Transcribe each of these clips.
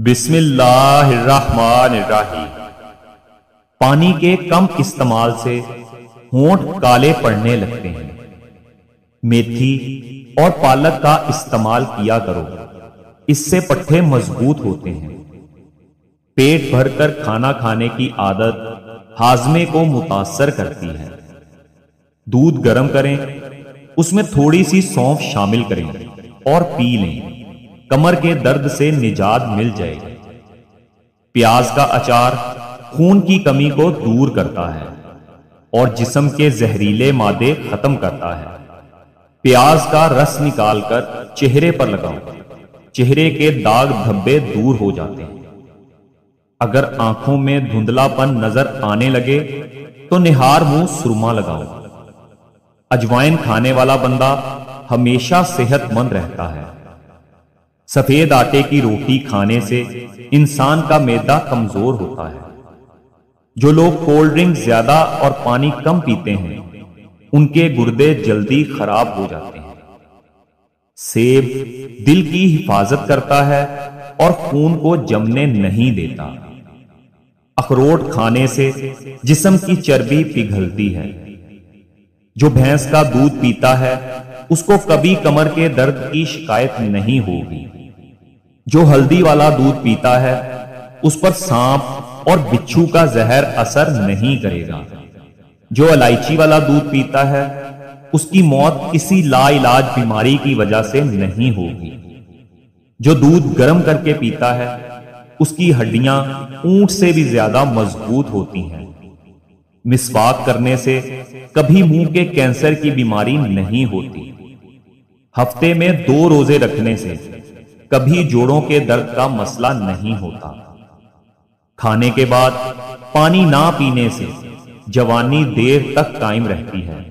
بسم اللہ الرحمن الرحیم۔ پانی کے کم استعمال سے ہونٹ کالے پڑنے لگتے ہیں۔ میتھی اور پالک کا استعمال کیا کرو، اس سے پٹھے مضبوط ہوتے ہیں۔ پیٹ بھر کر کھانا کھانے کی عادت ہاضمے کو متاثر کرتی ہے۔ دودھ گرم کریں، اس میں تھوڑی سی سونف شامل کریں اور پی لیں، کمر کے درد سے نجات مل جائے گی۔ پیاز کا اچار خون کی کمی کو دور کرتا ہے اور جسم کے زہریلے مادے ختم کرتا ہے۔ پیاز کا رس نکال کر چہرے پر لگاؤ، چہرے کے داغ دھبے دور ہو جاتے ہیں۔ اگر آنکھوں میں دھندلا پن نظر آنے لگے تو نہار منہ سرما لگاؤ۔ اجوائن کھانے والا بندہ ہمیشہ صحت مند رہتا ہے۔ سفید آٹے کی روٹی کھانے سے انسان کا معدہ کمزور ہوتا ہے۔ جو لوگ کولڈ ڈرنک زیادہ اور پانی کم پیتے ہیں ان کے گردے جلدی خراب ہو جاتے ہیں۔ سیب دل کی حفاظت کرتا ہے اور خون کو جمنے نہیں دیتا۔ اخروٹ کھانے سے جسم کی چربی پگھلتی ہے۔ جو بھینس کا دودھ پیتا ہے اس کو کبھی کمر کے درد کی شکایت نہیں ہوگی۔ جو ہلدی والا دودھ پیتا ہے اس پر سانپ اور بچھو کا زہر اثر نہیں کرے گا۔ جو الائچی والا دودھ پیتا ہے اس کی موت کسی لا علاج بیماری کی وجہ سے نہیں ہوگی۔ جو دودھ گرم کر کے پیتا ہے اس کی ہڈیاں اونٹ سے بھی زیادہ مضبوط ہوتی ہیں۔ مسواک کرنے سے کبھی منہ کے کینسر کی بیماری نہیں ہوتی۔ ہفتے میں 2 روزے رکھنے سے کبھی جوڑوں کے درد کا مسئلہ نہیں ہوتا۔ کھانے کے بعد پانی نہ پینے سے جوانی دیر تک قائم رہتی ہے۔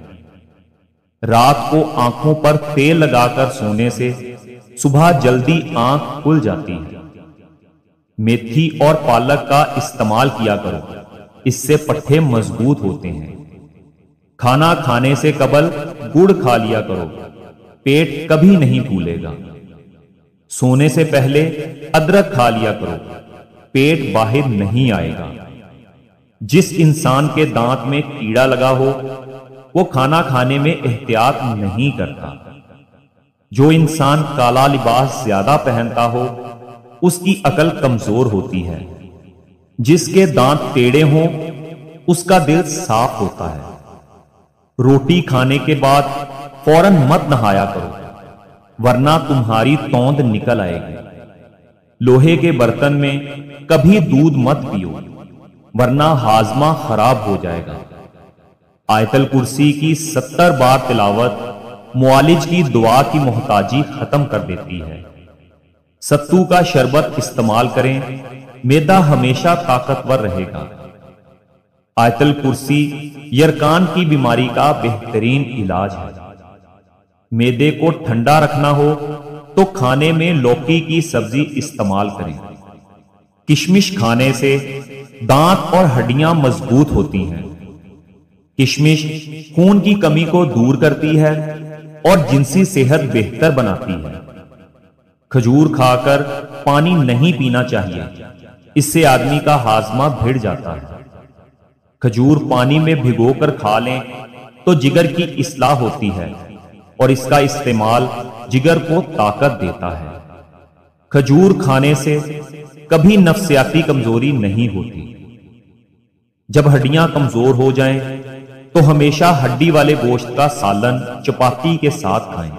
رات کو آنکھوں پر تیل لگا کر سونے سے صبح جلدی آنکھ کھل جاتی ہے۔ میتھی اور پالک کا استعمال کیا کرو، اس سے پٹھے مضبوط ہوتے ہیں۔ کھانا کھانے سے قبل گڑ کھا لیا کرو، پیٹ کبھی نہیں پھولے گا۔ سونے سے پہلے ادرک کھا لیا کرو، پیٹ باہر نہیں آئے گا۔ جس انسان کے دانت میں کیڑا لگا ہو وہ کھانا کھانے میں احتیاط نہیں کرتا۔ جو انسان کالا لباس زیادہ پہنتا ہو اس کی عقل کمزور ہوتی ہے۔ جس کے دانت ٹیڑے ہوں اس کا دل صاف ہوتا ہے۔ روٹی کھانے کے بعد فوراً مت نہایا کرو ورنہ تمہاری توند نکل آئے گی۔ لوہے کے برتن میں کبھی دودھ مت پیو ورنہ ہاضمہ خراب ہو جائے گا۔ آیت الکرسی کی 70 بار تلاوت معالج کی دعا کی محتاجی ختم کر دیتی ہے۔ ستو کا شربت استعمال کریں، معدہ ہمیشہ طاقتور رہے گا۔ آیت الکرسی یرکان کی بیماری کا بہترین علاج ہے۔ معدے کو ٹھنڈا رکھنا ہو تو کھانے میں لوکی کی سبزی استعمال کریں۔ کشمش کھانے سے دانت اور ہڈیاں مضبوط ہوتی ہیں۔ کشمش خون کی کمی کو دور کرتی ہے اور جنسی صحت بہتر بناتی ہے۔ کھجور کھا کر پانی نہیں پینا چاہیے، اس سے آدمی کا ہاضمہ بھڑ جاتا ہے۔ کھجور پانی میں بھگو کر کھا لیں تو جگر کی اصلاح ہوتی ہے اور اس کا استعمال جگر کو طاقت دیتا ہے۔ کھجور کھانے سے کبھی نفسیاتی کمزوری نہیں ہوتی۔ جب ہڈیاں کمزور ہو جائیں تو ہمیشہ ہڈی والے گوشت کا سالن چپاتی کے ساتھ کھائیں۔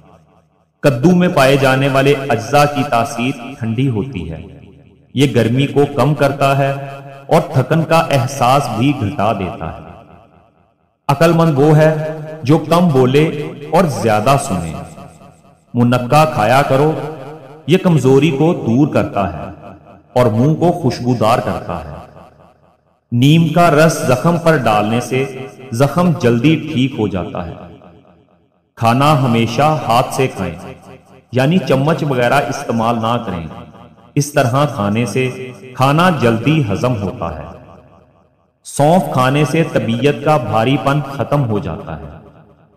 کدو میں پائے جانے والے اجزاء کی تاثیر ٹھنڈی ہوتی ہے۔ یہ گرمی کو کم کرتا ہے اور تھکن کا احساس بھی گھٹا دیتا ہے۔ عقل مند وہ ہے جو کم بولے اور زیادہ سنے۔ منقع کھایا کرو، یہ کمزوری کو دور کرتا ہے اور منہ کو خوشبودار کرتا ہے۔ نیم کا رس زخم پر ڈالنے سے زخم جلدی ٹھیک ہو جاتا ہے۔ کھانا ہمیشہ ہاتھ سے کھائیں، یعنی چمچ وغیرہ استعمال نہ کریں۔ اس طرح کھانے سے کھانا جلدی ہضم ہوتا ہے۔ سونف کھانے سے طبیعت کا بھاری پن ختم ہو جاتا ہے۔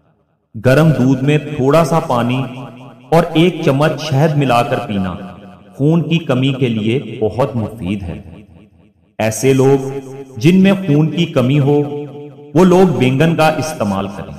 گرم دودھ میں تھوڑا سا پانی اور 1 چمچ شہد ملا کر پینا خون کی کمی کے لیے بہت مفید ہے۔ ایسے لوگ جن میں خون کی کمی ہو وہ لوگ بینگن کا استعمال کریں۔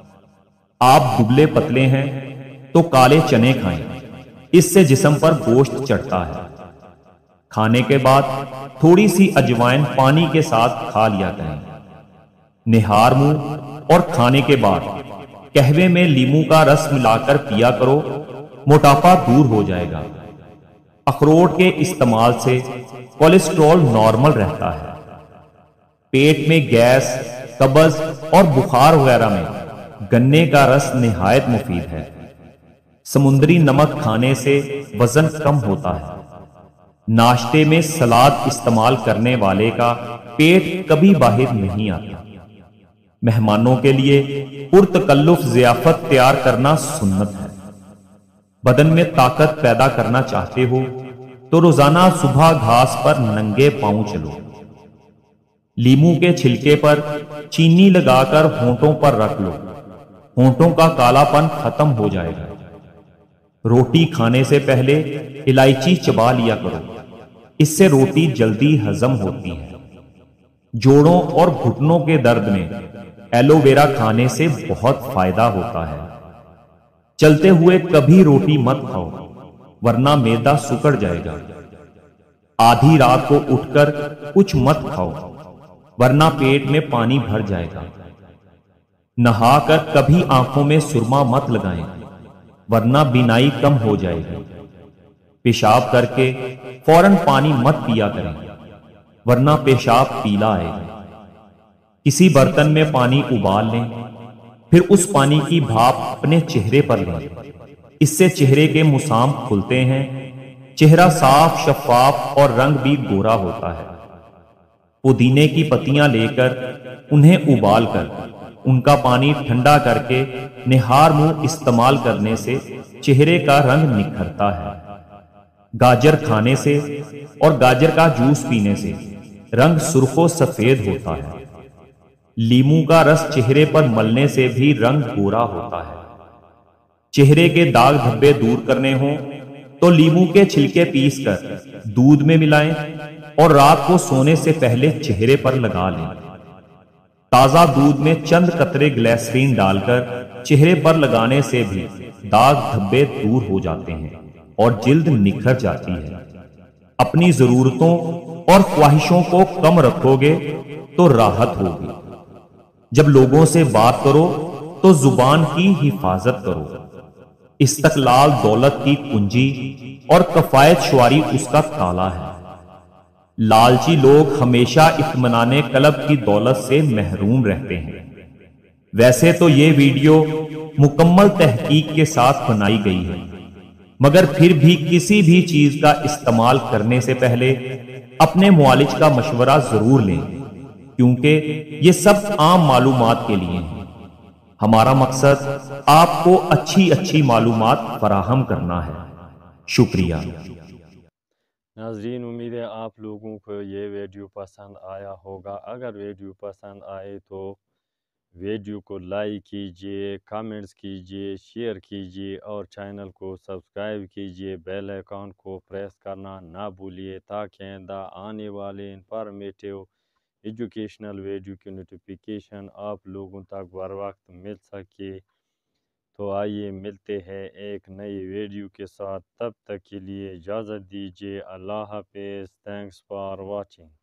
آپ دبلے پتلے ہیں تو کالے چنے کھائیں، اس سے جسم پر گوشت چڑھتا ہے۔ کھانے کے بعد تھوڑی سی اجوائن پانی کے ساتھ کھا لیا کریں۔ نہار منہ اور کھانے کے بعد قہوے میں لیمو کا رس ملا کر پیا کرو، موٹاپا دور ہو جائے گا۔ اخروٹ کے استعمال سے کولیسٹرول نارمل رہتا ہے۔ پیٹ میں گیس، قبض اور بخار وغیرہ میں گنے کا رس نہایت مفید ہے۔ سمندری نمک کھانے سے وزن کم ہوتا ہے۔ ناشتے میں سلاد استعمال کرنے والے کا پیٹ کبھی باہر نہیں آتا۔ مہمانوں کے لیے پرتکلف ضیافت تیار کرنا سنت ہے۔ بدن میں طاقت پیدا کرنا چاہتے ہو تو روزانہ صبح گھاس پر ننگے پاؤں چلو۔ لیمو کے چھلکے پر چینی لگا کر ہونٹوں پر رکھ لو، ہونٹوں کا کالا پن ختم ہو جائے گا۔ روٹی کھانے سے پہلے الائچی چبا لیا کرو، اس سے روٹی جلدی ہضم ہوتی ہے۔ جوڑوں اور گھٹنوں کے درد میں ایلو ویرا کھانے سے بہت فائدہ ہوتا ہے۔ چلتے ہوئے کبھی روٹی مت کھاؤ ورنہ معدہ سکڑ جائے گا۔ آدھی رات کو اٹھ کر کچھ مت کھاؤ ورنہ پیٹ میں پانی بھر جائے گا۔ نہا کر کبھی آنکھوں میں سرما مت لگائیں ورنہ بینائی کم ہو جائے گی۔ پیشاب کر کے فوراً پانی مت پیا کریں ورنہ پیشاب پیلا آئے گا۔ کسی برتن میں پانی ابال لیں، پھر اس پانی کی بھاپ اپنے چہرے پر لیں، اس سے چہرے کے مسام کھلتے ہیں، چہرہ صاف شفاف اور رنگ بھی گورا ہوتا ہے۔ پودینے کی پتیاں لے کر انہیں ابال کر ان کا پانی ٹھنڈا کر کے نہار منہ استعمال کرنے سے چہرے کا رنگ نکھرتا ہے۔ گاجر کھانے سے اور گاجر کا جوس پینے سے رنگ سرخ و سفید ہوتا ہے۔ لیمو کا رس چہرے پر ملنے سے بھی رنگ گورا ہوتا ہے۔ چہرے کے داغ دھبے دور کرنے ہوں تو لیمو کے چھلکے پیس کر دودھ میں ملائیں اور رات کو سونے سے پہلے چہرے پر لگا لیں۔ تازہ دودھ میں چند قطرے گلیسرین ڈال کر چہرے پر لگانے سے بھی داغ دھبے دور ہو جاتے ہیں اور جلد نکھر جاتی ہے۔ اپنی ضرورتوں اور خواہشوں کو کم رکھو گے تو راحت ہوگی۔ جب لوگوں سے بات کرو تو زبان کی حفاظت کرو۔ استقلال دولت کی کنجی اور کفایت شعاری اس کا تالا ہے۔ لالچی لوگ ہمیشہ اطمینان قلب کی دولت سے محروم رہتے ہیں۔ ویسے تو یہ ویڈیو مکمل تحقیق کے ساتھ بنائی گئی ہے، مگر پھر بھی کسی بھی چیز کا استعمال کرنے سے پہلے اپنے معالج کا مشورہ ضرور لیں، کیونکہ یہ سب عام معلومات کے لیے ہیں۔ ہمارا مقصد آپ کو اچھی معلومات فراہم کرنا ہے۔ شکریہ۔ ناظرین، امید ہے آپ لوگوں کو یہ ویڈیو پسند آیا ہوگا۔ اگر ویڈیو پسند آئے تو ویڈیو کو لائک کیجئے، کامنٹس کیجئے، شیئر کیجئے اور چینل کو سبسکرائب کیجئے۔ بیل آئیکن کو پریس کرنا نہ بھولیے تاکہ آئندہ آنے والے انفارمیٹیو ایجوکیشنل ویڈیو کی نوٹیفیکیشن آپ لوگوں تک بر وقت مل سکے۔ تو آئیے ملتے ہیں ایک نئی ویڈیو کے ساتھ، تب تک کے لیے اجازت دیجیے۔ اللہ حافظ۔ Thanks for watching.